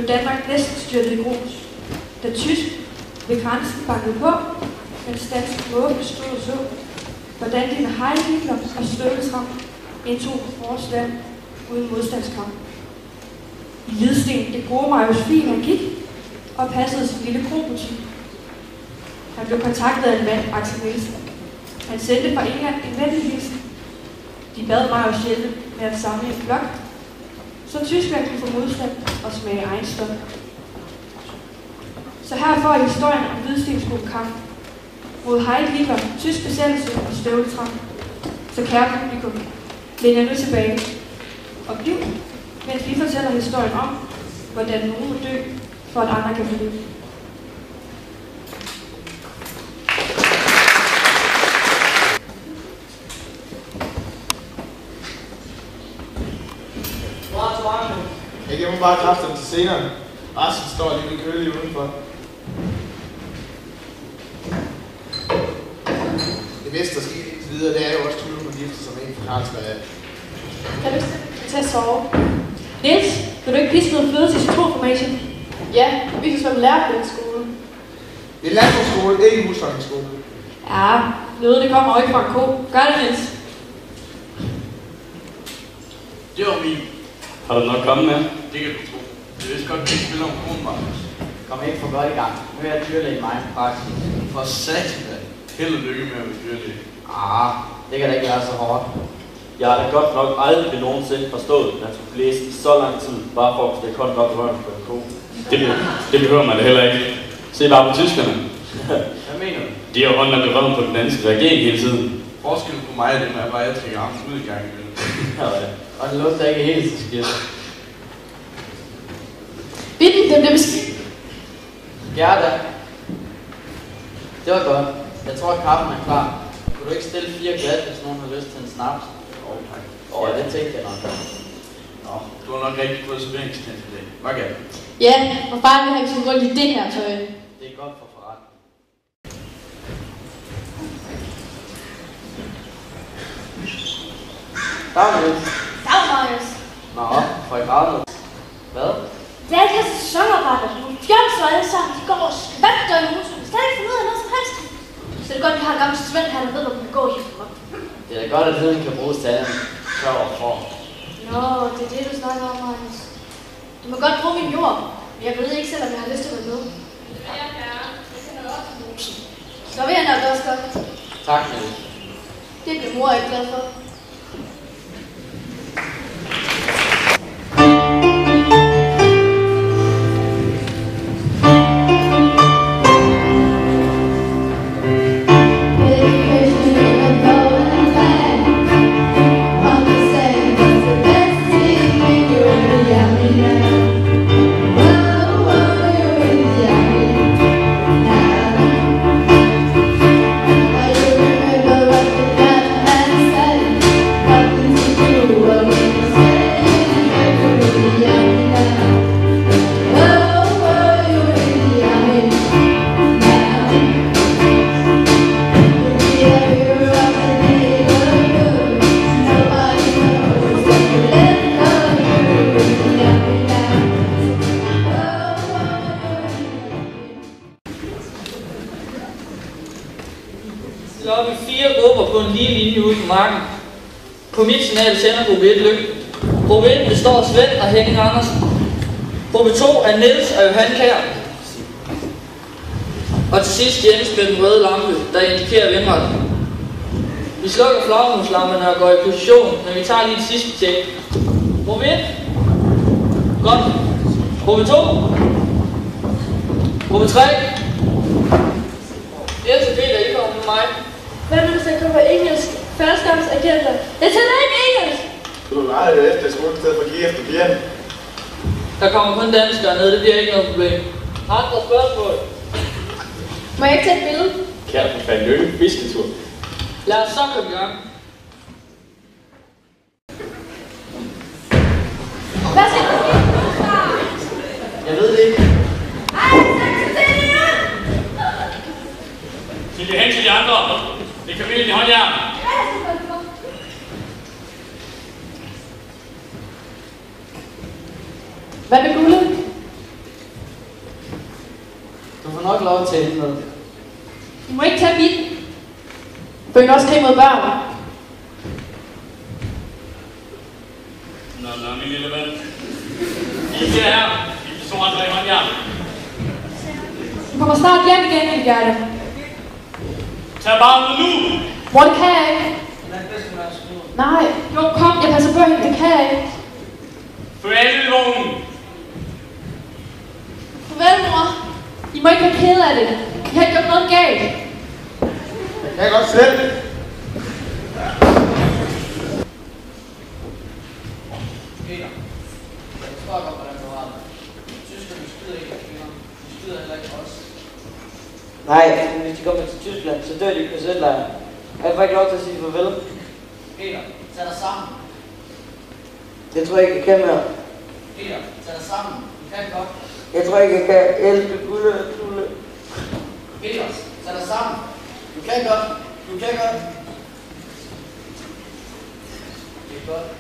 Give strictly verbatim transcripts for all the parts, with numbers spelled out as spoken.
Danmark næsten styrtet i grus. Da tysk ved grænsen bankede på, mens dansk måbe stod og så, hvordan de med Heil Hitler og støvletram indtog vores land uden modstandskamp. I Lidsten, det gode Marius Fien, han gik og passede sin lille krobutik. Han blev kontaktet af en mand, Axel Nielsen. Han sendte fra England en venlig hilsen. De bad Marius hjælpe med at samle en flok, så Tyskland kunne få modstand og smage egen stof. Så her får I historien om Hvidstensgruppen kamp mod Heil Hitler, tysk besættelse og støvletram. Så kære publikum, læn jer nu tilbage og bliv, mens vi fortæller historien om, hvordan nogen må dø, for at andre kan få liv. Jeg giver mig bare kræfterne til senere. Resten står lige ved kølige udenfor. Det bedste, der sker indtil videre, det er jo også tyve på gifte, som en fra Carlsberg er. Kan du ikke tage at sove? Niels, vil du ikke piske noget fløde til citronformation? Ja, vi kan svømme lære på den skole. Det er landbrugsskole, ikke husholdningsskole. Ja, noget det kommer jo ikke fra en ko. Gør det, Niels. Det var min. Har du nok kommet med? Det kan du tro. Jeg vidste godt, at vi spiller om kronmarkers. Kom ikke for godt i gang. Nu er jeg dyrlæge mig i praksis. For satan da. Held og lykke med at være dyrlæge. Ah, det kan da ikke være så hårdt. Jeg har da godt nok aldrig nogensinde forstået, at man skulle læse i så lang tid, bare for at stikke hånden op i røven på en ko. Det, det behøver man da heller ikke. Se bare på tyskerne. Hvad mener du? De har jo hånden op i røven på den danske regering hele tiden. Forskellen på mig og dem er bare, at jeg trækker armen ud i gang imellem. Ja, og det lugter ikke helt så skidt. Bitten, den bliver beskidt. Gerda. Det var godt. Jeg tror, at kaffen er klar. Kunne du ikke stille fire glas, hvis nogen har lyst til en snaps? Åh, oh, tak. Åh, ja, det tænkte jeg nok. Nå, du har nok rigtig fået serveringstændt i dag. Hvad gør du? Ja, og far vil have, at vi skal rundt i det her tøj. Det er godt for forretning. Dag, Niels. Dag, Marius. Nå, får I gravet? Hvad? Det er ikke sæsonarbejder. Nogle fjolser alle sammen. De går og skvætter i huset. Vi skal ikke finde ud af noget som helst. Så det er godt, at vi har en gammel Svend her, der ved, hvor man kan gå og hjælpe mig. Det er da godt, at viden kan bruges til andet. Tør og for. Nå, det er det, du snakker om, Marius. Du må godt bruge min jord, men jeg ved ikke selv, om jeg har lyst til at være med. Ja, ja. Jeg kan nok også bruge den. Så vil jeg nok også godt. Tak, Niels. Det bliver mor ikke glad for. Så har vi fire grupper på en lige linje ude på marken. På mit signal sender gruppe et Lykke. Gruppe et består af Svend og Henning Andersen. Gruppe to er Niels og Johan Kjær. Og til sidst Jens med den røde lampe, der indikerer vindretning. Vi slukker flagmuslamperne og går i position, men vi tager lige det sidste tjek. Gruppe et. Godt. Gruppe to. Gruppe tre. Jens og Peter, I kommer med mig. Hvad vil du så komme på engelsk? Førstegangsagenter. Jeg taler ikke engelsk! Du er meget det efter skole, i stedet for at give efter pigen. Der kommer kun danskere ned, det bliver ikke noget problem. Andre spørgsmål? Må jeg ikke tage et billede? Kære for fanden, det er jo ikke en fisketur. Lad os så komme i gang. Hvad skal du sige? Jeg ved det ikke. Ej, tak til det! Sig det hen til de andre. Det kan vi i håndjern. Hvad med guldet? godt lov til hende med. I må ikke tage mit. Bøn også krig mod børn. Nå, nå, min lille ven. I bliver her. I består andre i håndjern. Du kommer snart hjem igen, min Gerda. Tag barnet nu! Mor, det kan jeg ikke. Nej. Jo, kom, jeg passer på hende. Det kan jeg ikke. Før alle i vognen. Farvel, mor. I må ikke være ked af det. I har ikke gjort noget galt. Jeg kan godt selv. Peter, jeg forstår godt, hvordan du har det. Tyskerne skyder ikke af kvinder. De skyder heller ikke os. Nej, hvis de kommer til Tyskland, så dør de i K Z-lejren. Jeg får ikke lov til at sige farvel. Peter, tag dig sammen. Jeg tror ikke, jeg kan mere. Peter, tag dig sammen. Du kan godt. Jeg tror ikke, jeg kan elske Gulle og Tulle. Peter, tag dig sammen. Du kan godt. Du kan godt. Det er godt.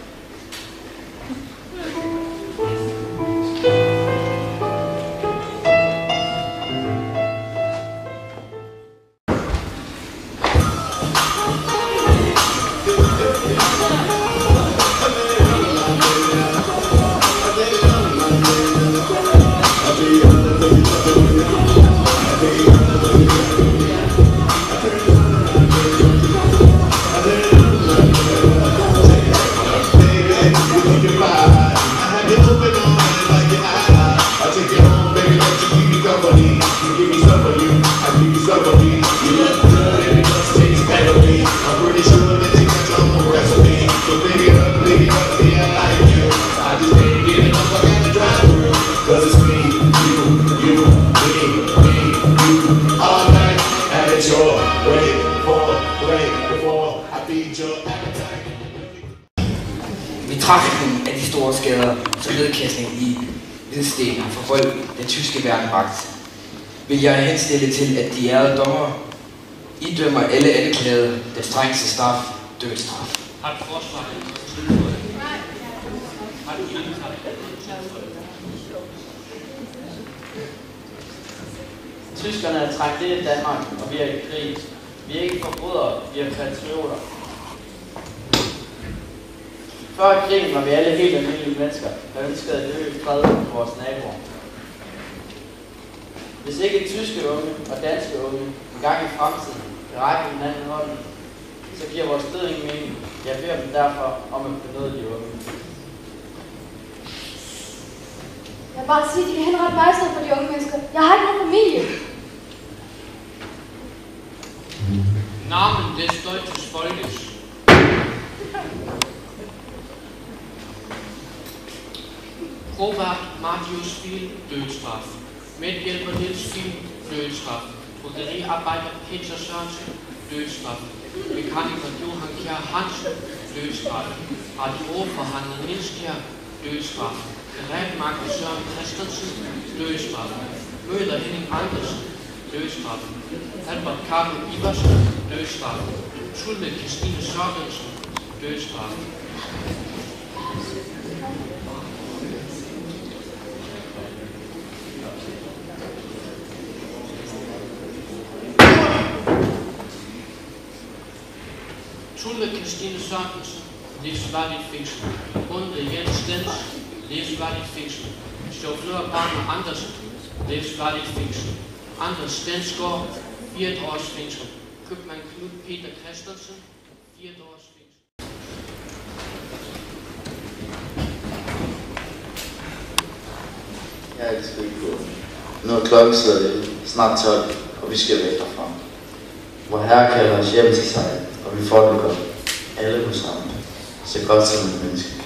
Betragtning af de store skader, som nedkastning i hvidstenen for vold den tyske værnemagt, vil jeg henstille til, at de ærede dommer idømmer alle anklagede den strengeste straf, dødsstraf. Har du forsvar? Har du indkaldt? Tyskerne er trængt ind i Danmark, og vi er i krig. Vi er ikke forbrydere, vi er patrioter. Før krigen var vi alle helt almindelige mennesker, der ønskede at leve i fred med vores naboer. Hvis ikke tyske unge og danske unge en gang i fremtiden vil række hinanden hånden, så giver vores død ingen mening. Jeg beder dem derfor om at benåde de unge. Jeg vil bare sige, at de kan henrette mig i stedet for de unge mennesker. Jeg har ikke nogen familie. Namen des deutschen Volkes. Robert Matthäus Viel, dødsstraf. Medhjælper Niels Viel, dødsstraf. Bryggeriarbejder Peter Sørensen, dødsstraf. Mekaniker Johan Kjær Hansen, dødsstraf. Radioforhandler Niels Kjær, dødsstraf. Gerætmarker Søren Christensen, dødsstraf. Møller Henning Andersen, dødsstraf. Albert Carlo Iversen, dødsstraf. Tulme Christine Sørensen, dødsstraf. Tulme Christine Sørensen, livsvarigt fængsel. Runde Jens Stens, livsvarigt fængsel. Chauffør Barne Andersen, livsvarigt fængsel. Anders Stensgaard, fire års fængsel. Købmand Knud Peter Christensen, fire års fængsel. Jeg elsker ikke gå. Nu er klokken slået snart tolv, og vi skal væk derfra. Vor Herre kalder os hjem til sig, og vi får det godt. Alle hos ham. Så godt som et menneske.